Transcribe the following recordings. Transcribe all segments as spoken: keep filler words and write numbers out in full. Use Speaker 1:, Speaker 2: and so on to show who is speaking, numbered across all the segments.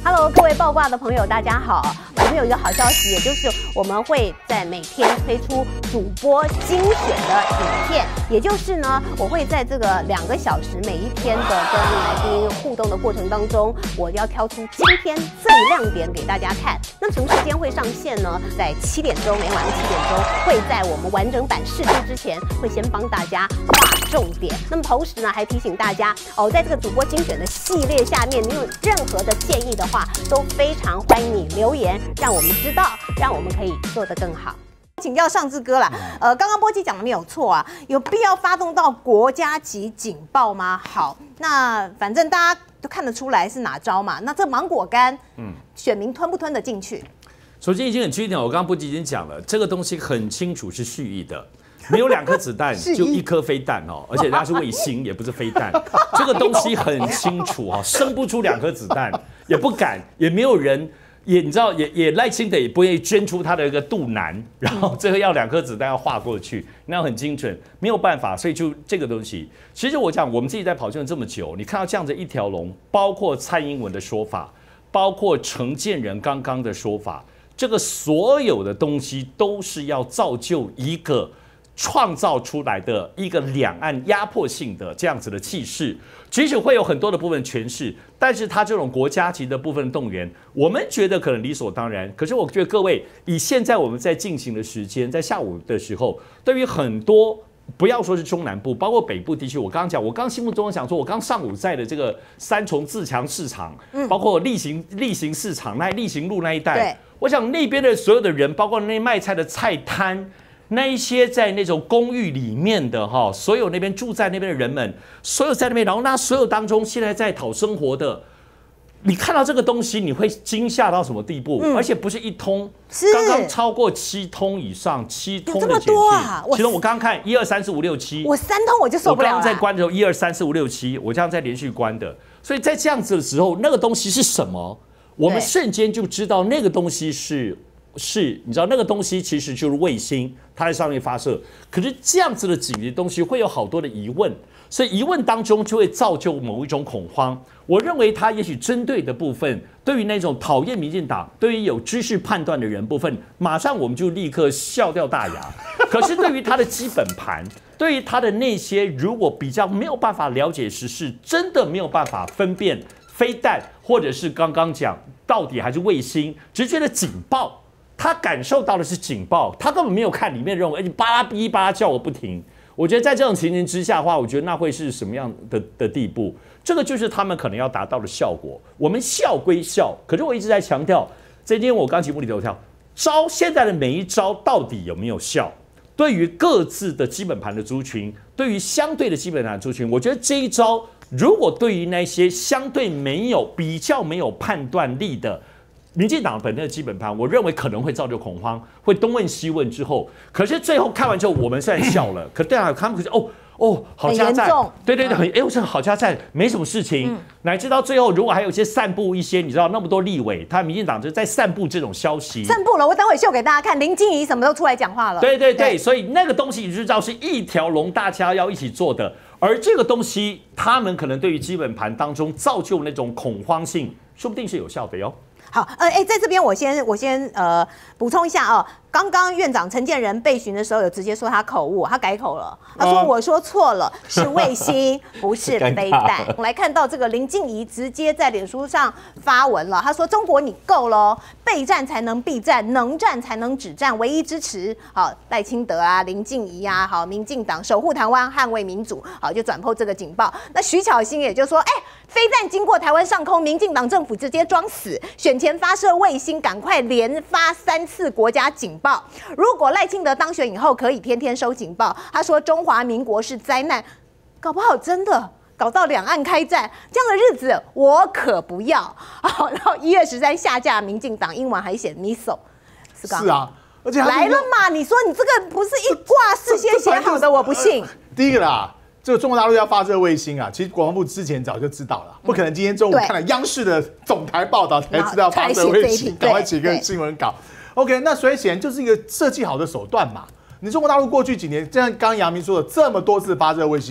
Speaker 1: Hello， 各位爆卦的朋友，大家好。我们有一个好消息，也就是我们会在每天推出主播精选的影片，也就是呢，我会在这个两个小时每一天的跟来宾互动的过程当中，我要挑出今天最亮点给大家看。那什么时间会上线呢？在七点钟，每晚的七点钟，会在我们完整版释出之前，会先帮大家划重点。那么同时呢，还提醒大家哦，在这个主播精选的系列下面，你有任何的建议的话，都非常欢迎你留言，让我们知道，让我们可以做得更好。请教尚志哥啦，呃，刚刚波基讲的没有错啊，有必要发动到国家级警报吗？好，那反正大家都看得出来是哪招嘛。那这芒果干，嗯，选民吞不吞得进去？
Speaker 2: 首先已经很确定，我刚刚波基已经讲了，这个东西很清楚是蓄意的。没有两颗子弹，就一颗飞弹哦，而且它是卫星，也不是飞弹。这个东西很清楚哦，生不出两颗子弹，也不敢，也没有人，也你知道，也也赖清德也不会捐出他的一个肚腩，然后最后要两颗子弹要划过去，那样很精准，没有办法，所以就这个东西。其实我讲，我们自己在跑新闻这么久，你看到这样子一条龙，包括蔡英文的说法，包括陈建仁刚刚的说法，这个所有的东西都是要造就一个。创造出来的一个两岸压迫性的这样子的气势，即使会有很多的部分诠释，但是它这种国家级的部分动员，我们觉得可能理所当然。可是我觉得各位以现在我们在进行的时间，在下午的时候，对于很多不要说是中南部，包括北部地区，我刚刚讲，我刚心目中想说，我刚上午在的这个三重自强市场，嗯，包括力行力行市场那力行路那一带，我想那边的所有的人，包括那卖菜的菜摊。那一些在那种公寓里面的哈，所有那边住在那边的人们，所有在那边，然后那所有当中现在在讨生活的，你看到这个东西，你会惊吓到什么地步？嗯、而且不是一通，刚刚超过七通以上，七通的简讯。啊、其实我刚刚看一二三四五六七，
Speaker 1: 我三通我就受不了了。
Speaker 2: 我刚刚在关的时候，一二三四五六七，我这样在连续关的，所以在这样子的时候，那个东西是什么？我们瞬间就知道那个东西是。是，你知道那个东西其实就是卫星，它在上面发射。可是这样子的紧急东西会有好多的疑问，所以疑问当中就会造就某一种恐慌。我认为它也许针对的部分，对于那种讨厌民进党、对于有知识判断的人部分，马上我们就立刻笑掉大牙。可是对于它的基本盘，对于它的那些如果比较没有办法了解时事，真的没有办法分辨飞弹，或者是刚刚讲到底还是卫星，只觉得警报。他感受到的是警报，他根本没有看里面任务，而且巴拉哔巴拉叫我不停。我觉得在这种情形之下的话，我觉得那会是什么样的的地步？这个就是他们可能要达到的效果。我们笑归笑，可是我一直在强调，这今天我刚节目里头跳招，现在的每一招到底有没有效？对于各自的基本盘的族群，对于相对的基本盘的族群，我觉得这一招如果对于那些相对没有比较没有判断力的。民进党本身的基本盘，我认为可能会造就恐慌，会东问西问之后，可是最后看完之后，我们虽然笑了，可对啊，他们可是哦哦，好加在，对对对，很哎，我说好加在，没什么事情，嗯、乃至到最后，如果还有一些散布一些，你知道那么多立委，他民进党就在散布这种消息，
Speaker 1: 散布了，我等会秀给大家看，林静怡什么都出来讲话了，
Speaker 2: 对对 对, 对，所以那个东西你就知道是一条龙，大家要一起做的，而这个东西，他们可能对于基本盘当中造就那种恐慌性，说不定是有效的哟。
Speaker 1: 好，呃，哎，在这边我先我先呃补充一下哦，刚刚院长陈建仁被询的时候有直接说他口误，他改口了，他说我说错了，是卫星，不是飞弹。我们来看到这个林静怡直接在脸书上发文了，他说中国你够了哦，备战才能避战，能战才能止战，唯一支持好赖清德啊、林静怡啊，好民进党守护台湾、捍卫民主，好就转破这个警报。那徐巧芯也就说，哎，飞弹经过台湾上空，民进党政府直接装死，选前发射卫星，赶快连发三次国家警报。如果赖清德当选以后可以天天收警报，他说中华民国是灾难，搞不好真的搞到两岸开战，这样的日子我可不要。好，然后一月十三下架民进党，英文还写 missile，
Speaker 3: 是啊，而且
Speaker 1: 来了嘛？你说你这个不是一挂事先写好的，我不信。
Speaker 3: 第一个啦。这个中国大陆要发射卫星啊，其实国防部之前早就知道了，不可能今天中午看了央视的总台报道才知道发射卫星，赶快写个新闻稿。OK， 那所以显然就是一个设计好的手段嘛。你中国大陆过去几年，就像刚刚杨明说的，这么多次发射卫星，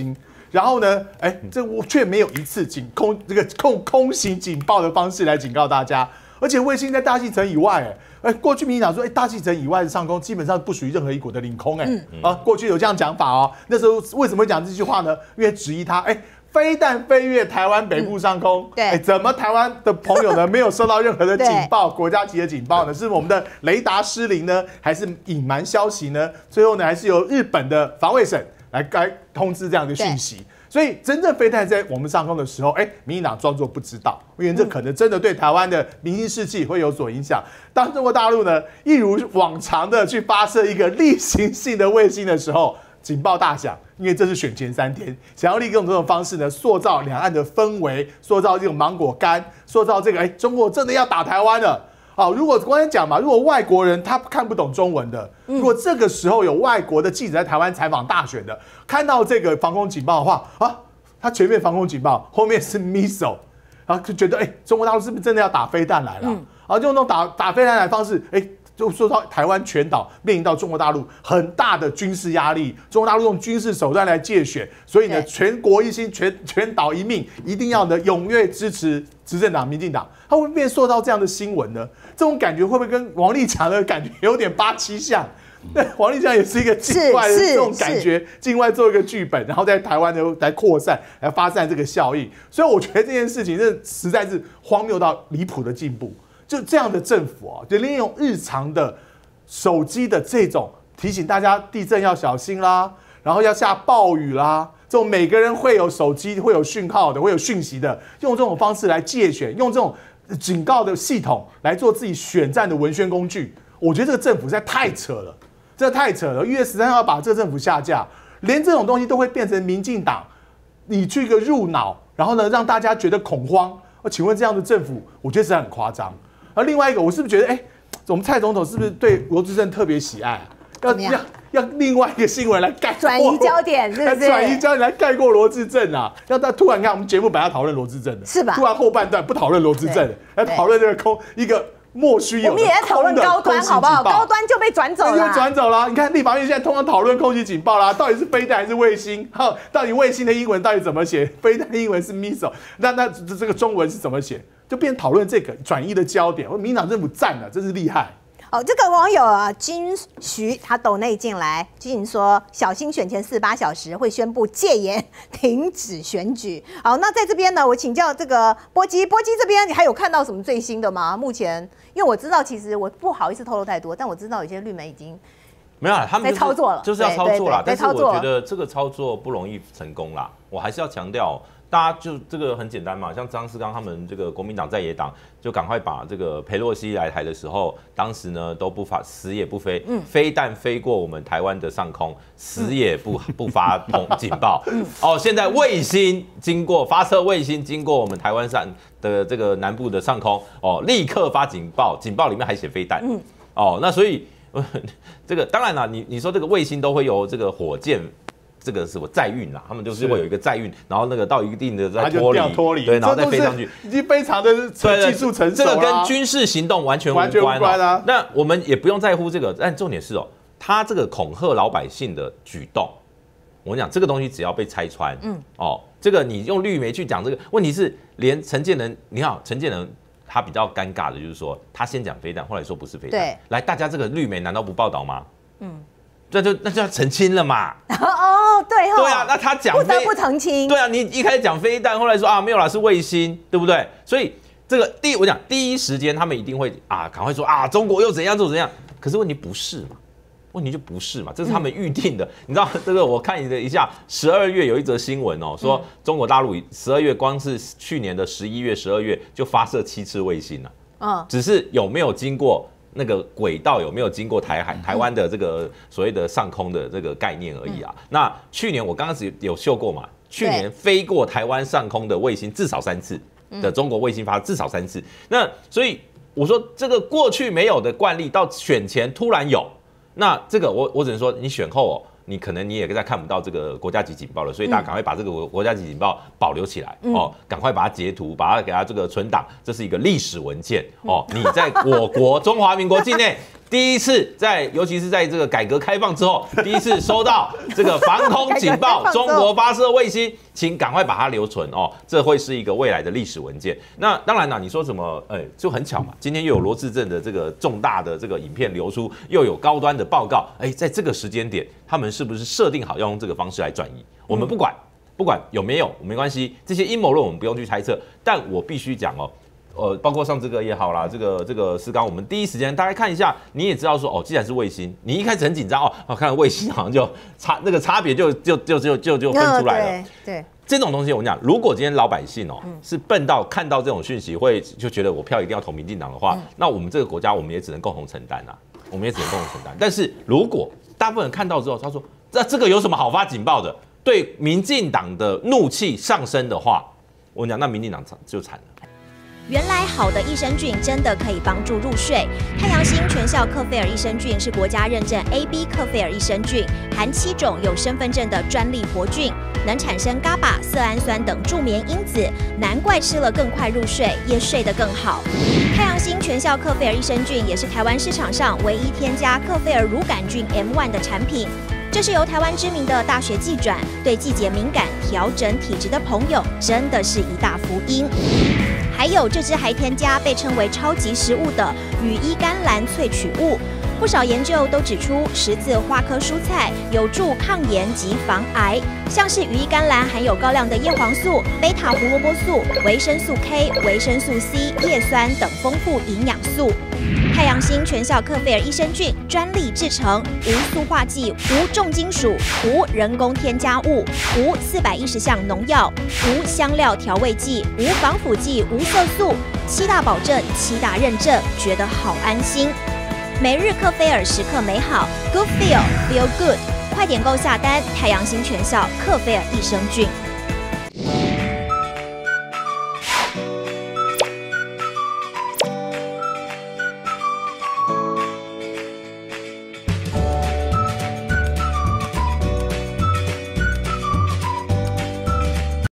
Speaker 3: 然后呢，哎，这我却没有一次警空这个空空袭警报的方式来警告大家，而且卫星在大气层以外，哎。哎，过去民进党说，哎，大气层以外的上空基本上不属于任何一国的领空，哎、嗯，啊，过去有这样讲法哦。那时候为什么会讲这句话呢？因为质疑他，哎，飞弹飞越台湾北部上空，嗯、对，哎，怎么台湾的朋友呢没有收到任何的警报，国家级的警报呢？是我们的雷达失灵呢，还是隐瞒消息呢？最后呢，还是由日本的防卫省来该通知这样的讯息。所以真正飞弹在我们上空的时候，哎，民进党装作不知道，因为这可能真的对台湾的民心士气会有所影响。当中国大陆呢，一如往常的去发射一个例行性的卫星的时候，警报大响，因为这是选前三天，想要利用这种方式呢，塑造两岸的氛围，塑造这种芒果干，塑造这个哎，中国真的要打台湾了。好，如果刚才讲嘛，如果外国人他看不懂中文的，如果这个时候有外国的记者在台湾采访大选的，看到这个防空警报的话啊，他前面防空警报，后面是 missile， 然后就觉得哎、欸，中国大陆是不是真的要打飞弹来了？嗯、然后就用那种打打飞弹来的方式，哎、欸。就说到台湾全岛面临到中国大陆很大的军事压力，中国大陆用军事手段来介选，所以呢，全国一心，全全岛一命，一定要呢踊跃支持执政党民进党。它会不会变塑造这样的新闻呢？这种感觉会不会跟王立强的感觉有点八七像？对，王立强也是一个境外的这种感觉，境外做一个剧本，然后在台湾呢来扩散、来发散这个效应。所以我觉得这件事情，这实在是荒谬到离谱的进步。就这样的政府啊，就利用日常的手机的这种提醒大家地震要小心啦，然后要下暴雨啦，这种每个人会有手机会有讯号的，会有讯息的，用这种方式来介选，用这种警告的系统来做自己选战的文宣工具。我觉得这个政府实在太扯了，真的太扯了。一月十三号要把这个政府下架，连这种东西都会变成民进党你去一个入脑，然后呢让大家觉得恐慌。请问这样的政府，我觉得实在很夸张。而另外一个，我是不是觉得，哎、欸，我们蔡总统是不是对罗致政特别喜爱、啊？要要要另外一个新闻来盖
Speaker 1: 转移焦点，是不是？
Speaker 3: 转移焦点来盖过罗致政啊！要他突然看我们节目本来要讨论罗致政的，
Speaker 1: 是吧？
Speaker 3: 突然后半段不讨论罗致政，来讨论这个空一个莫须有的。
Speaker 1: 我们也在讨论高端，好不好？高端就被转走了，
Speaker 3: 就转走了。你看立法院现在通常讨论空袭警报啦，到底是飞弹还是卫星？哈，到底卫星的英文到底怎么写？飞弹的英文是 missile， 那那这个中文是怎么写？就变讨论这个转移的焦点，民进党政府占了，真是厉害。
Speaker 1: 哦，这个网友啊，金徐他抖内进来，进行说小心选前四十八小时会宣布戒严，停止选举。好，那在这边呢，我请教这个波基，波基这边你还有看到什么最新的吗？目前，因为我知道，其实我不好意思透露太多，但我知道有些绿媒已经
Speaker 4: 没有啦，他们、就是、
Speaker 1: 在操作了，
Speaker 4: 就是要操作啦。但是我觉得这个操作不容易成功啦，我还是要强调。大家就这个很简单嘛，像张世刚他们这个国民党在野党就赶快把这个裴洛西来台的时候，当时呢都不发死也不飞，嗯，飞弹飞过我们台湾的上空，死也不不发通警报，嗯，哦，现在卫星经过发射卫星经过我们台湾上的这个南部的上空，哦，立刻发警报，警报里面还写飞弹，嗯，哦，那所以这个当然啦，你你说这个卫星都会有这个火箭。这个是我载运啦，他们就是会有一个载运，然后那个到一定的再脱离，
Speaker 3: 脱离，
Speaker 4: 对，然后再飞上去，
Speaker 3: 已经非常的技术成熟。
Speaker 4: 这个跟军事行动完全无关哦。那我们也不用在乎这个，但重点是哦，他这个恐吓老百姓的举动，我跟你讲，这个东西只要被拆穿，嗯，哦，这个你用绿媒去讲这个，问题是连陈建仁，你好，陈建仁他比较尴尬的就是说，他先讲飞弹，后来说不是飞弹，对，来，大家这个绿媒难道不报道吗？嗯。那就那就要澄清了嘛。
Speaker 1: 哦，对哦。
Speaker 4: 对啊，那他讲
Speaker 1: 不得不澄清。
Speaker 4: 对啊，你一开始讲飞弹，后来说啊没有啦，是卫星，对不对？所以这个第我讲第一时间他们一定会啊赶快说啊中国又怎样又怎样，可是问题不是嘛？问题就不是嘛？这是他们预定的。嗯、你知道这个？我看你的一下，十二月有一则新闻哦，说中国大陆十二月光是去年的十一月、十二月就发射七次卫星了。嗯，只是有没有经过？那个轨道有没有经过台海、台湾的这个所谓的上空的这个概念而已啊？嗯、那去年我刚刚有有秀过嘛？去年飞过台湾上空的卫星至少三次的中国卫星发至少三次。那所以我说这个过去没有的惯例，到选前突然有，那这个我我只能说你选后哦， 你可能你也再看不到这个国家级警报了，所以大家赶快把这个国家级警报保留起来、嗯、哦，赶快把它截图，把它给它这个存档，这是一个历史文件哦。你在我国中华民国境内。第一次在，尤其是在这个改革开放之后，第一次收到这个防空警报，中国发射卫星，请赶快把它留存哦，这会是一个未来的历史文件。那当然了，你说什么？哎、欸，就很巧嘛，今天又有罗志正的这个重大的这个影片流出，又有高端的报告，哎、欸，在这个时间点，他们是不是设定好要用这个方式来转移？我们不管，不管有没有没关系，这些阴谋论我们不用去猜测，但我必须讲哦。呃，包括像这个也好啦，这个这个思刚，我们第一时间大家看一下，你也知道说哦，既然是卫星，你一开始很紧张哦，哦，看到卫星好像就差那个差别就就就就就就分出来了。
Speaker 1: 对，对
Speaker 4: 这种东西我跟你讲，如果今天老百姓哦、嗯、是笨到看到这种讯息会就觉得我票一定要投民进党的话，嗯、那我们这个国家我们也只能共同承担啊，我们也只能共同承担。但是如果大部分人看到之后，他说那这个有什么好发警报的？对民进党的怒气上升的话，我跟你讲，那民进党就惨了。
Speaker 5: 原来好的益生菌真的可以帮助入睡。太阳星全效克菲尔益生菌是国家认证 A B 克菲尔益生菌，含七种有身份证的专利活菌，能产生 GA B A、色氨酸等助眠因子，难怪吃了更快入睡，也睡得更好。太阳星全效克菲尔益生菌也是台湾市场上唯一添加克菲尔乳杆菌 M 一 的产品。这是由台湾知名的大学季转，对季节敏感、调整体质的朋友，真的是一大福音。还有这支还添加被称为超级食物的羽衣甘蓝萃取物，不少研究都指出，十字花科蔬菜有助抗炎及防癌，像是羽衣甘蓝含有高量的叶黄素、贝塔胡萝卜素、维生素 K、维生素 C、叶酸等丰富营养素。太阳星全效克菲尔益生菌专利制成，无塑化剂、无重金属、无人工添加物、无四百一十项农药、无香料调味剂、无防腐剂、无色素，七大保证、七大认证，觉得好安心。每日克菲尔时刻美好 ，Good Feel Feel Good， 快点购下单！太阳星全效克菲尔益生菌。